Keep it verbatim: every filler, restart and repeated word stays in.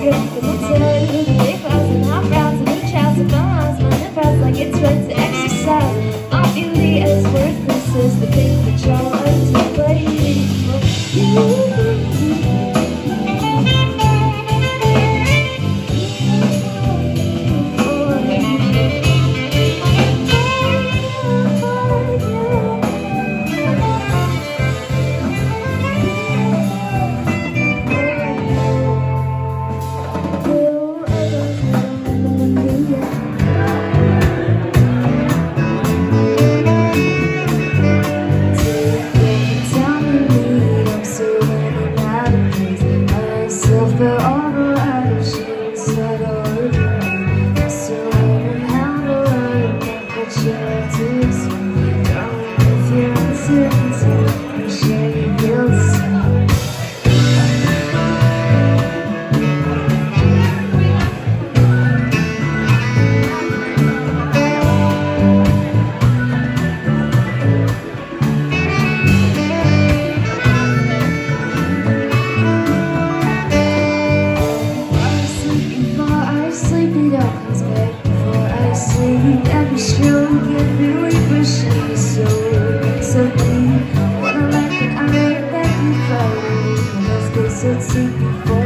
drink and we'll tell you the big clouds and hot brows and new childs and fun lines, my nipples like it's right to exercise. Our beauty is worth princess, the thing that y'all like to play for you. So deep, wanna let the eye that you follow. Let's get so deep before